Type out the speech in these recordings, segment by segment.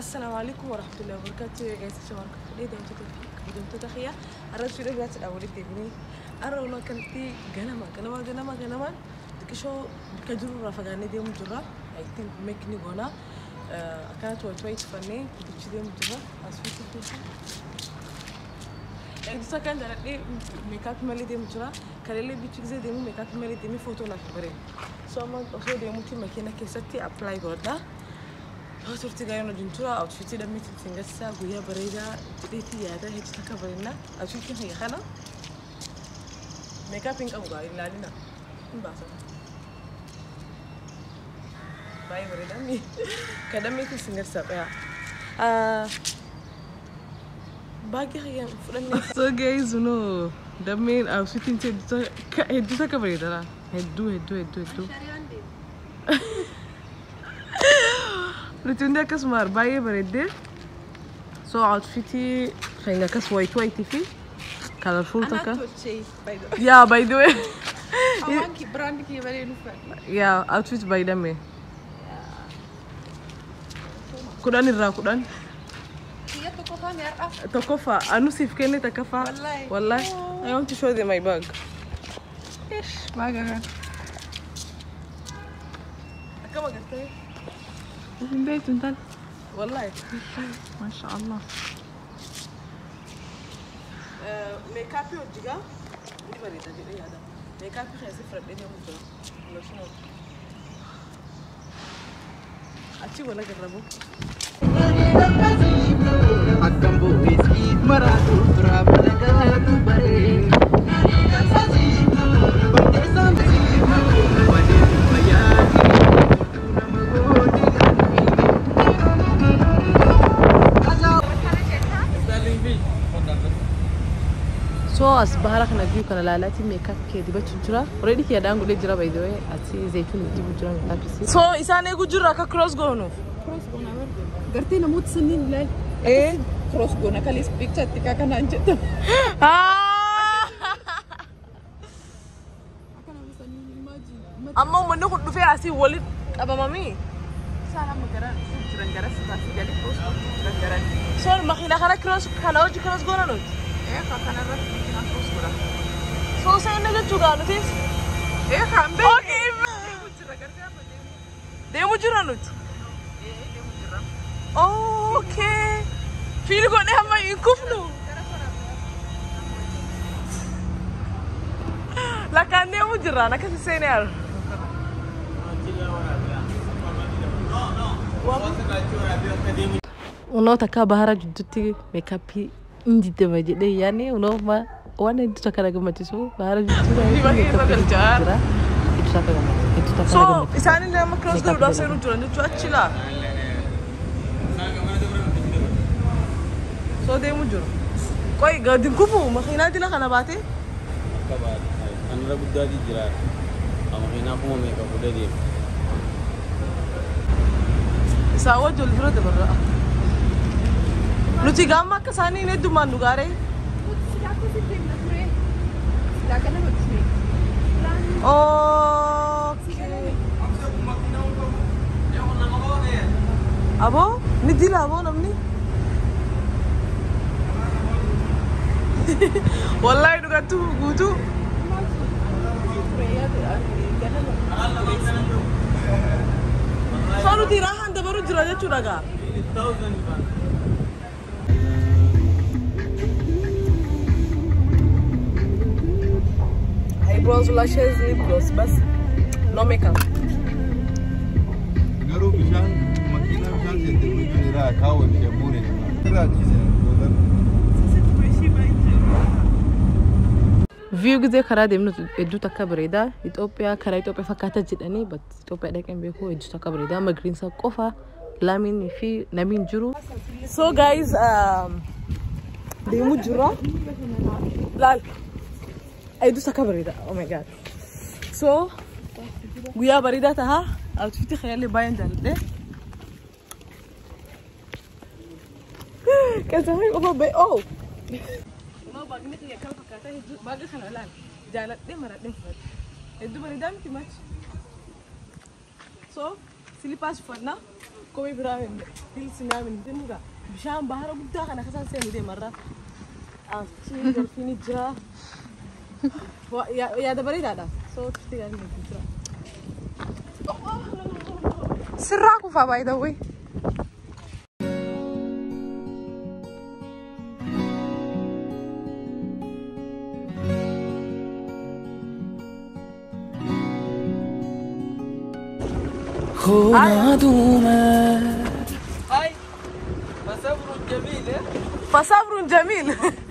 السلام عليكم ورحمة الله وبركاته يا جايز شباب ليه دمتوا تخيا أرد في ربيعة الأول تبني أرونا كنتي جنما تكشوا كجرو رافقاني دي مجرة I think مكني هنا كانت وتويت فني بتشدي مجرة أسفل توصل يعني سكان جرالي ميكاب مالي دي مجرة كلي بيتشزي دي ميكاب مالي دي فوتو نافبري سوما أصلا دي ممكن مكينة كيستي أبلاي غدا صورتي جاينا جنتورا أو شفتي دمي تنجسا ويا بريدة تديتي يا ده هيك تكبرنا أو شفتي هي خنا ميك اب إنك أبغى إلا لنا باسا باي بريدة مي كدمي تنجسا بيا باقي هي فلان so guys no دمين أو شفتي أنت هدو تكبريدة لا هدو لتوندي كاس مار باي بريدة so outfitي خلينا كاس وايت في colorful تكا yeah by the way أوانكي براندك يبالي نفر yeah outfit by دمي كودان الرا كودان هي تكوفا نرأ تكوفا أنو سيف كني تكفى والله I want to show them my bag إيش باقها كم قلتي من بيت انتل والله ما شاء الله ميك اب وجهها دي بريده دي هذا ميك اب خي صفر دي مو ولا شنو اتي ولا جربوا حكم بويسكي مراتو تراب لقاتو بري so asbahara kana biyu kana lalati makeup ke diba tujura already ke dangu le jira by the way ati zaitun dibu jira makeup so isane gujura ka cross go no cross go na garti na mut sanin lay cross go na kalis picture tika kana anjeta akana sanin imagine amma mun ne kudu fe asi wali aba mami sala magaran jiran sa jadi cross jiran so makina kana cross go na no كان الرفض كنا نخلص ولا so saya naga juga nutis كان بيه okay dia mujura nut okay feel ko ne hama inkufnu la kan dia mujura na kasi senel uno takabahara jutti makeup Indi tema jadi yani uno ma wana itu takara gamati so bahara itu kerja itu takara gamati so isani le ma cross go da seru turande tu achila so de mujur koi gadin kufu makina dila kana bate kabar anra budda di jira makina ko me ka budda di isa wajul furo de barra Luci gamma kesani ini cuma nugare. Oh. Abo? Ini dila abo namni. Wallahi nuga tu gudu. Soalnya tirahan baru juraja curaga. Eyebrows, lashes, lip gloss, bas no makeup. Garo bishan makina bishan sente mujuni ra kawo ke bure ra kize view gize kara demnu edu takabreda Ethiopia kara Ethiopia fakata jidani but Ethiopia daken beko edu takabreda ma green sa qofa lamin fi namin juru so guys demu jura lal edu takabreda oh my god so guya barida taha outfit khayali bayan dalde كذا هاي أوه بي أوه ما بعدين كذا كم فكرتها هيجو بعد خلنا الآن جالت دي مرات دي فرد هيدو بردان كماش so slippers فنا كوي براين هيل سنامين دمغا بشام بحر قدام أنا خسان سامي دي مرة شيء دلفيني جا يا دبري هذا صوت تيجي من الفكرة سراكو فا باي ذا واي खोना दूं मैं هاي فصبر جميل فصبر جميل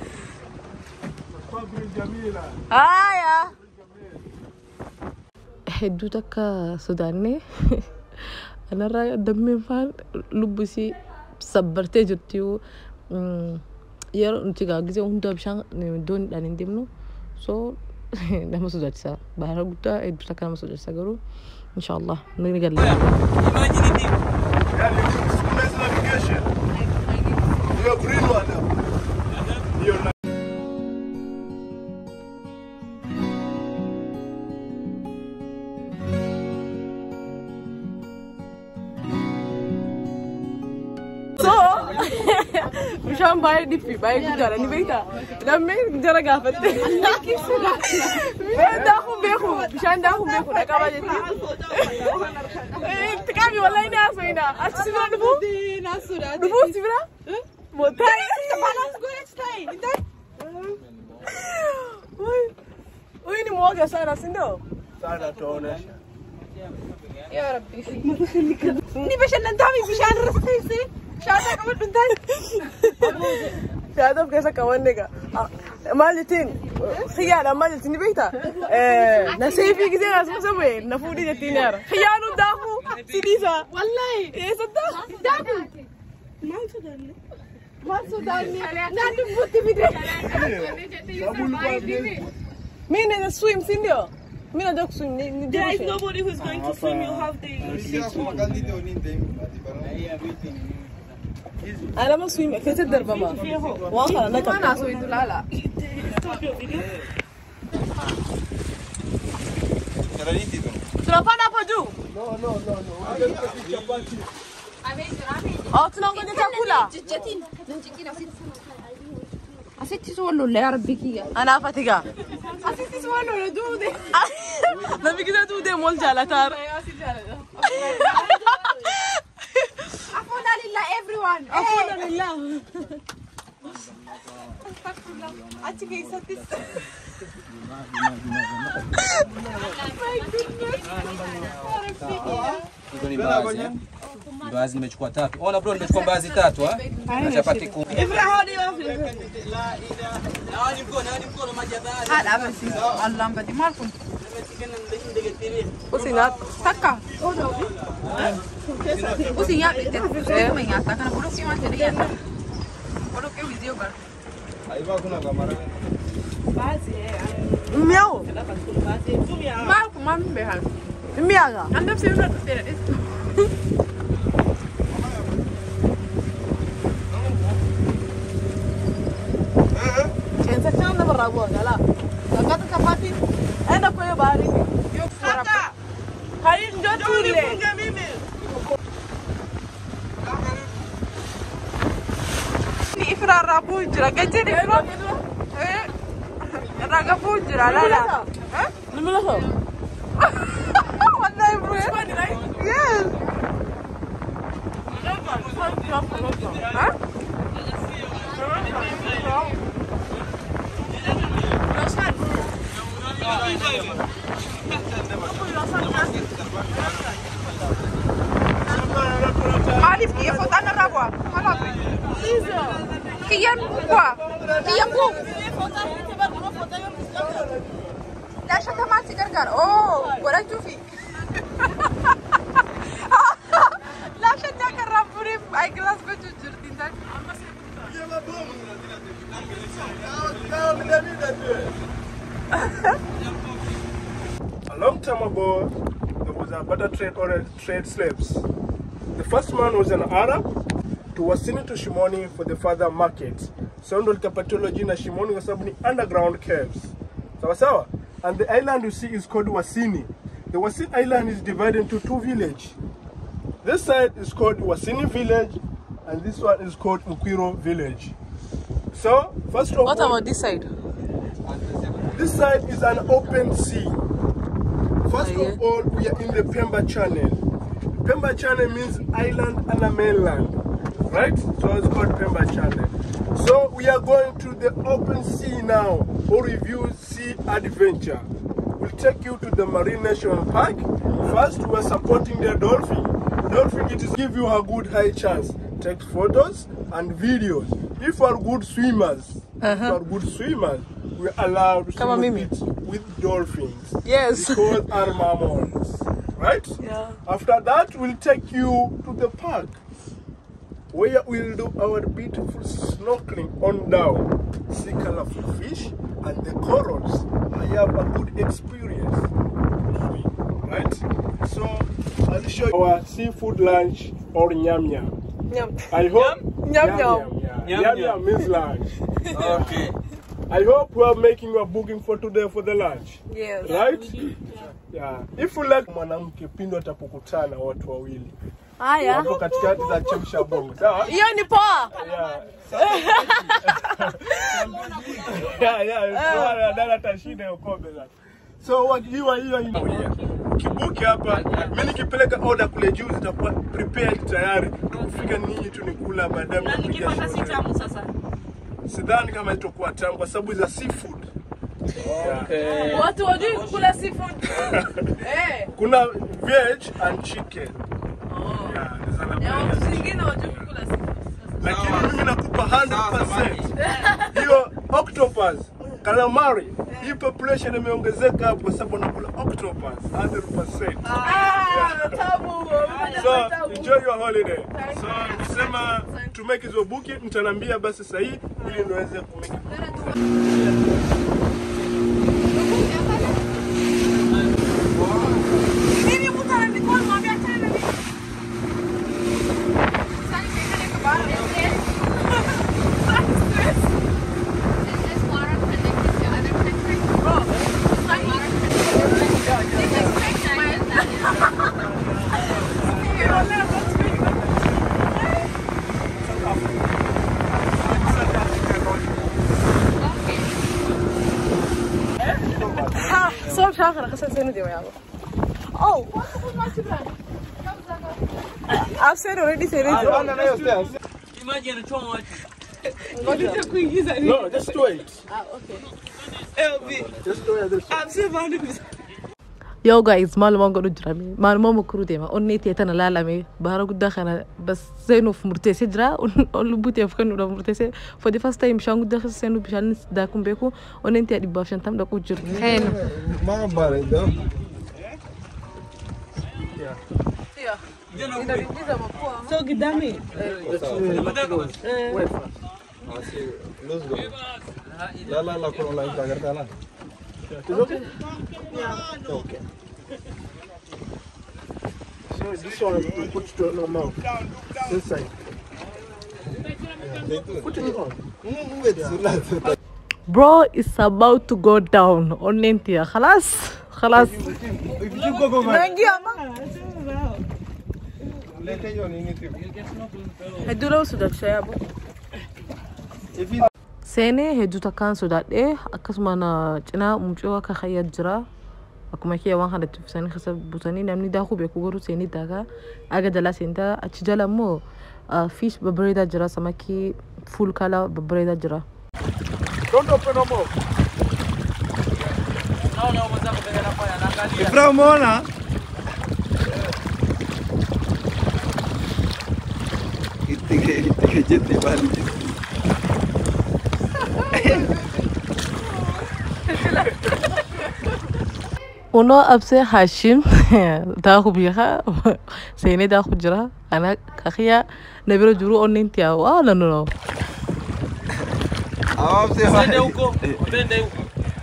صبر جميلة هايا حدوتك سوداني أنا رأي دمي فان لبسي صبرتي جرتيو يرو نتيجة جزء هندو بشان دون دانين ديمنو so نحن مسودات سا بحر قطع حدوتك أنا مسودات سا قرو إن شاء الله نقدر نقول مشان باي دي في باي كجارة نبيتا لما جرى قافت داخل مشان داخل بيخو نكابا جتي تكابي والله ناس وينا أشتغل نبو سيبرا موتاي وين موجة سارة سندو يا ربي نبيش ننتامي بشان رصيصي شادا كمان بنتاي شادا بكيسا كمان نيجا مالتين خيانة مالتين بيتا نسيفي كذا ناس مسوي نفودي جتين يارا خيانو داخو سيديسا والله إيه صدق داخو ما سوداني نادم بوتي بدري مين هذا swim سينيو مين هذا swim There is nobody who's going to swim. You have the أنا ما swim كيف تدرب ما واقع أنا كمان أنا أسوي لا لا ترافانا بدو أو تناقض تاكولا أسيتي سوالو لا يا ربي كيا أنا فاتيكا أسيتي سوالو لا دودي نبي كذا دودي مول جالة تار عفونا لله everyone عفونا لله أتيكي ستيس Mbaazi nimechukua tatu. Ona bro nimechukua mbaazi tatu chapati 10. هذا بس اللهم بدي مالكم وسينات تكا وسي يا بنت ما يعطاك انا بقول لك ما تريد بقول لك فيديو بر Aiba kuna kamera. مياو مالكم ما بيها مياغا عندهم سيرة كان سكان برا ابوك لا لقد كفاتي انا كوي باري هاي نجتولي ni ifrara bujra gajeni raga bujra la la نملخو والله bro yes Alif kia foto anak rabwa, malah. Kian gua, kian gua. لا شتى ما تقرقر اوه ولا تشوفي لا شتى كرم بريف اي جلاس بتجردين ده A long time ago, there was a butter trade or trade slaves. The first man was an Arab to wasini to Shimoni for the further market. So ndo likapatiwa jina Shimoni kwa sababu ni underground caves. Sawa sawa? And the island you see is called Wasini. The Wasini island is divided into two villages. This side is called Wasini village, and this one is called Ukwiro village. So, first of all... What about this side? This side is an open sea. First of all, we are in the Pemba Channel. Pemba Channel means island and a mainland, right? So it's called Pemba Channel. So we are going to the open sea now, or review sea adventure. We'll take you to the Marine National Park. First, we're supporting the dolphin. Don't forget to give you a good high chance. Take photos and videos. If you are good swimmers, we're allowed to swim with dolphins. Yes. Because our mammals, right? Yeah. After that, we'll take you to the park, where we'll do our beautiful snorkeling on down, see colorful fish and the corals. I have a good experience, right? So I'll show you our seafood lunch or nyam nyam. Nyam. I hope Nyam nyam. Nyam nyam means lunch. Okay. I hope we are making a booking for today for the lunch. Yes. Right? Yeah. If you like mwanamke pindo atapokutana watu wawili. Haya. Hapo katikati za chemsha bongo. Sawa? Hiyo ni poa. Yeah. Dala tashinda hiyo kombe la. So what hiyo kibuki hapa, mimi nikipeleka order kule juu zitakuwa prepared tayari. Tukifika ninyi tu nikula baadaye mpiga. Sidhani kama itakuwa tamu kwa sababu za seafood. Okay. Watu wajui kula seafood. Kuna veg and chicken. Watu wengine wajui kula seafood. Lakini mimi nakupa 100%. Hiyo octopus, calamari, hii population imeongezeka hapo kwa sababu nakula octopus 100%. Tamu. So enjoy your holiday. So nisema to make hizo booking mtanambia basi sahihi ili niweze kumake. Oh, I've said already. Imagine a trauma. No, just wait. Okay. Just wait. I'm so mad. Yo guys, معلومة نقول جرامي معلومة مكروتة ما أني تيتنا لا لا مي بهرج داخلنا بس زينو في مرتسى جرا ونقول بوتي أفكار ولا مرتسى for the first time شانو داخل زينو بيشان داكم بيكو وننتي أدي بافشان تام داكو جر هين ما بارد ده so قدامي لا كل لا إنت قرتها لا Okay. Okay. So this one we put to no mouth. This side. Put it on. Bro is about to go down on Nentia. خلاص. هدولو سودك شيابو. سيني هدوتا كان سودات أكسمانا جنا مجوا كخيات جرا أكما كي وان خدت سيني خسب بوتاني نمني داخو بيكوغرو سيني داغا أجا دلا سينتا أتشجلا مو فيش ببريدا جرا سماكي فول كالا ببريدا جرا. Don't open no more. No, what's up? Ifra mona. Itige jeti bali. Uno abse Hashim daaku biha sene daaku jira ana kakhiya nabiro juru onintia wala no Abse Sende uko. Mbende uko.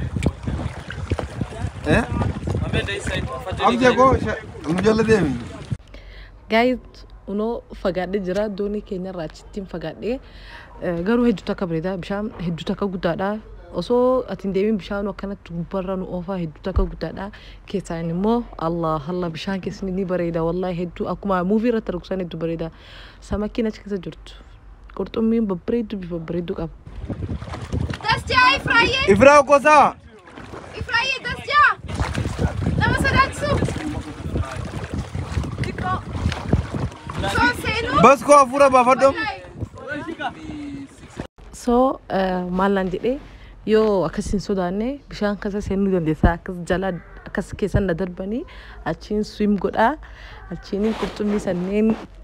Mbende inside. Abse ko mujalla demi. guys uno fagade jira doni Kenya rachitim fagade garu heduta kabreda bisham heduta ka gudada osoo atin deemin bishaan akkanatti gubbarra nu oofaa hedduu takka guddaadha keessaan immoo Allah bishaan keessni ni bareeda wallahi hedduu akkuma movie irratti argsan hedduu bareeda samakiin achi keessa jirtu qurxummiin babbareedu qaba Dasja Ifraye Ifraa kosa Ifraye Dasja Nama sadatsu Dikko So senu bas ko afura baafadho so maalan jedhee yoo akkasiin sodaanne bishaan keessa seenuu dandeessaa akkas jala akkas keessan na darbanii achiin swim godhaa achiin qurxummii sanneen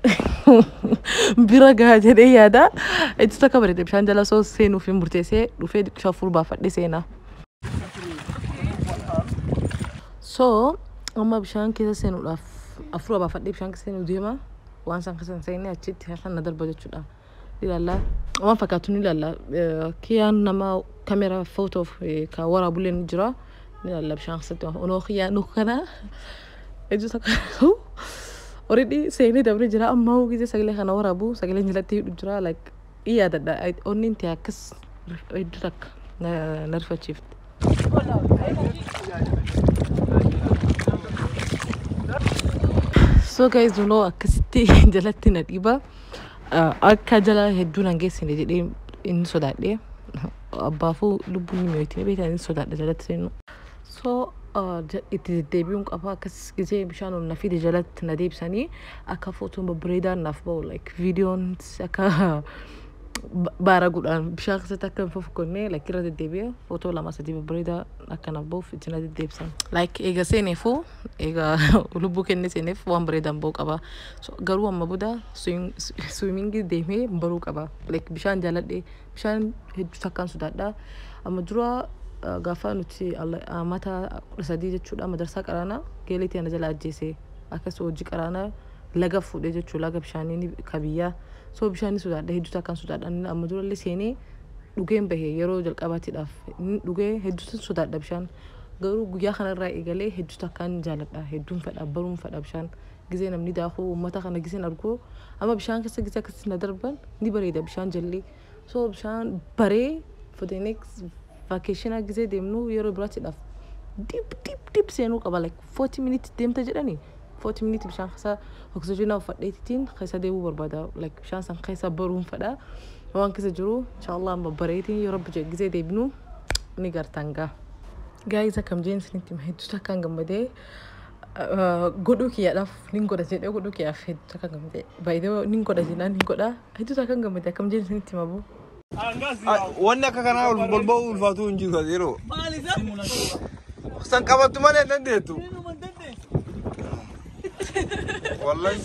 bira gahaa jedhee yaada itti takka bareeda bishaan jala soo seenuuf hin murteessee dhufee xiqqoo afur baafadhe seenaa so amma bishaan keessa seenuudhaaf afur baafadhe bishaan keessa seenuu deema waan san keessa seenee achitti harka na darba jechuudha ilalla waan fakkaatu ni ilalla kiyaan nama kamera photo ka wara bulen jira ni ilalla bishaan keessatti onoo kiyaan nu kana eju takka already seenee dabre jira amma gisee sagalee kana warabu sagalee jalatti hidhu jira like iyaadadha onni inti akkas eju takka narfachiifte so guys you know akkasitti jalatti na dhiba akka jala hedduu nan geessine jedhee inni sodaadhe abbaafu lubbuun ni mi'ootti beekan inni sodaadhe jalatti seenu so itti deebi'uun qaba akkas gisee bishaan ol na fide jalatti na deebisanii akka footoon babbareedaan naaf ba'u like viidiyoon akka baara gudhaan bishaan keessatti akka hin fofkonnee like irra deddeebi'a footoo lama sadii babbareedaa akka naaf ba'uuf itti na deddeebisan like eega seeneefu eega lubbuu kenne seeneef waan bareedaan ba'u qaba garuu amma booda swimmingii deemee baruu qaba like bishaan jaaladhe bishaan hedduu takkaan sodaadha amma dura gaafa nuti mata 13 jechuudha madarsaa qaraana geelitii ana jala ajjeese akkas hojii qaraana laga fuudhee jechuu laga bishaanii kabiyyaa so bishaanii sodaadha hedduu takkaan sodaadha amma dura illee seenee dhugeen bahee yeroo jalqabaatiidhaaf dhugee hedduu sodaadha bishaan garuu guyyaa kanarraa eegalee hedduu takkaan jaaladha hedduun fedha baruun fedha bishaan gisee namni daakuu uummata kana giseen argu amma bishaan keessa gisee akkasitti na darban ni bareeda bishaan jallee so bishaan baree for the next vacation gisee deemnu yeroo biraatiidhaaf deep seenuu qaba like 40 minutes deemta jedhanii 40 minutes bishaan keessa oxygen ufadheetiin keessa deemuu barbaada like bishaan san keessa baruun fedha waan keessa jiru inshallah amma bareetiin yeroo gisee deebinu ni gartanga guys akkam jeensinitti hedduu takkaan gammadee godhuu kiyyaadhaaf nin godha jedhee godhuu kiyyaaf hedduu takkaan gammadee baay'ee nin godha jennaan nin godha hedduu takkaan gammadee akkam jeensinitti mabu wanni akka kanaa bolba'uu ulfaatuu hin jiru yeroo san qabattu malee dandeettu wallahi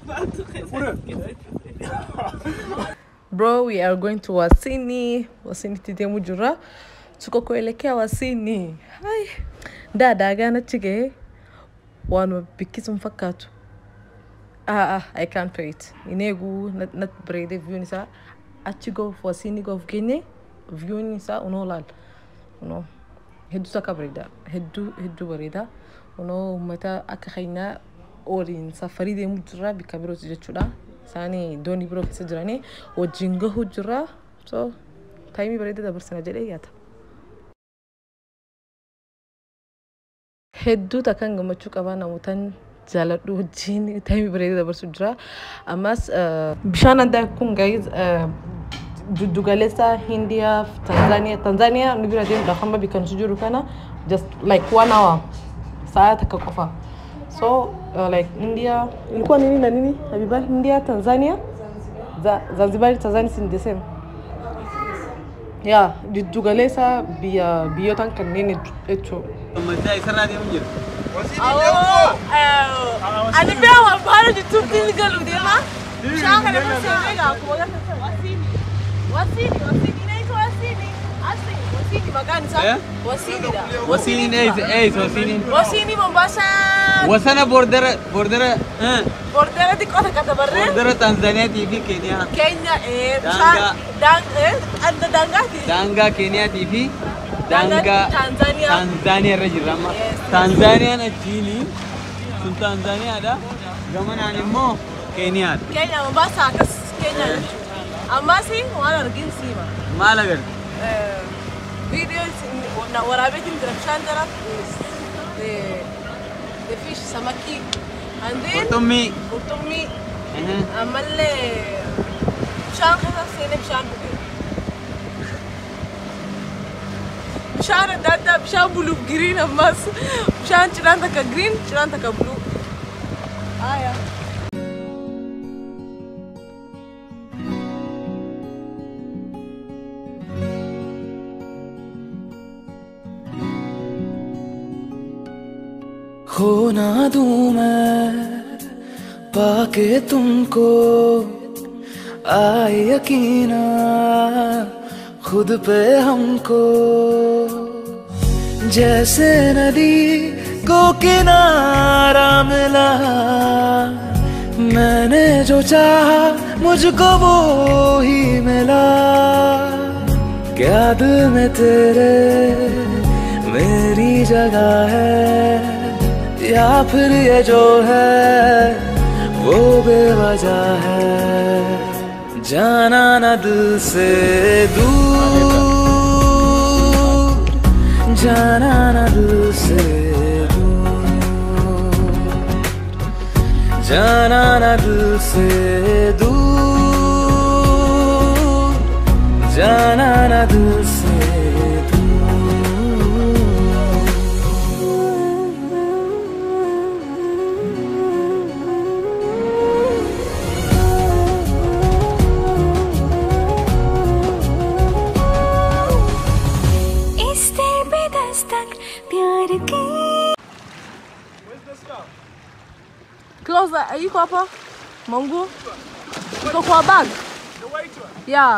bro we are going to Wasini tidemu jura tuko kuelekea Wasini hai dada gana chige wanu bikisum fakatu I can't wait inegu not brede view nisa achigo Wasini go Guinea view nisa unolal no heddu takabrida heddu barida uno mata akakhayna orin safari deemu jira bikabiro jechuudha sani doni biro keessa jirani wajjin gahu jira so time bareeda dabarsana jedhee yaata hedduu takkaan gammachuu qaba namootan jaaladhu wajjin time bareeda dabarsu jira ammas bishaan adda kun guys Judugalesa India Tanzania ni bira deemu kama bikan sujuru kana just like 1 hour saa takka qofa so like India ilikuwa nini na nini habiba India Tanzania Zanzibar Tanzania is the same yeah Judugalesa biyotan kan nini echo Mata isara dia munjir. Ani bia wa bana di tupi galu dia ma. Shanga na kusema aku moja Wasini naitwa Wasini. Wasini magani sasa? Wasini da. Wasini Wasini. Wasini Mombasa. Wasana border Border di kota kata barre. border Tanzania TV Kenya. Kenya Danga Kenya TV. Danga Tanzania rajirama. Yes. Tanzania na Chile. Sun Tanzania ada. Gamana animo Kenya. Kenya Mombasa kas Kenya. Amma si wala argin sima. Malagar. videos waraabet in dirabshan darab the fish samaki and then qurtummi amalle bishaan khasa sene bishaan bishaan adda bishaan blue green ammas bishaan ciraan takka green ciraan takka blue aya खो ना दूं मैं पाके तुमको आए यकीना खुद पे हमको जैसे नदी को किनारा मिला मैंने जो चाहा मुझको वो ही मिला क्या दिल में तेरे मेरी जगह है या फिर ये जो है वो बेवजह है जाना न दिल से दूर जाना न दिल से दूर जाना न दिल से दूर जाना न दिल से Close that. Are you Papa? Mongo? Go for a bag. The white one. Yeah.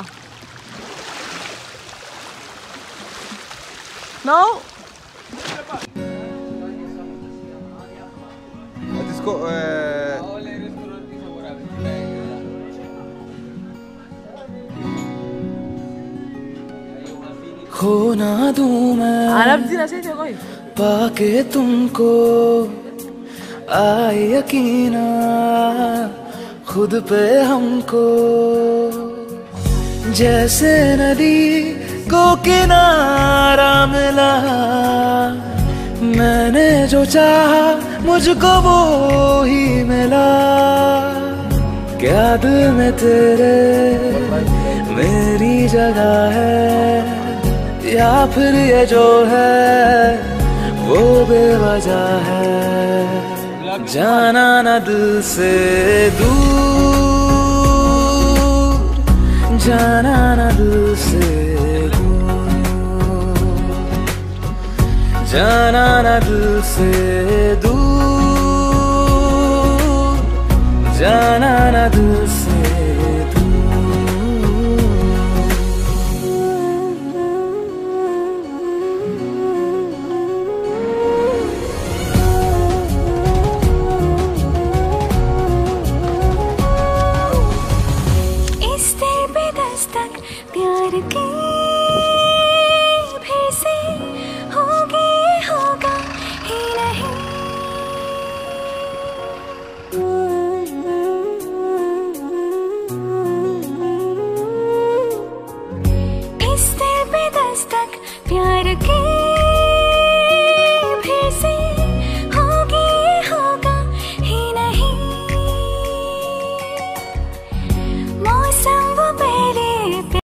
No? What is called? खो ना दूं मैं Arab dina say koi. पाके तुमको आए यकीना खुद पे हमको जैसे नदी को किनारा मिला मैंने जो चाहा मुझको वो ही मिला क्या दिल में तेरे मेरी जगह है या फिर ये जो है वो बेवजह है जाना न दिल से दूर जाना न दिल से दूर जाना न दिल से दूर जाना न दिल से प्यार के फिर से होगी होगा ही नहीं इस दिल पे दस्तक प्यार के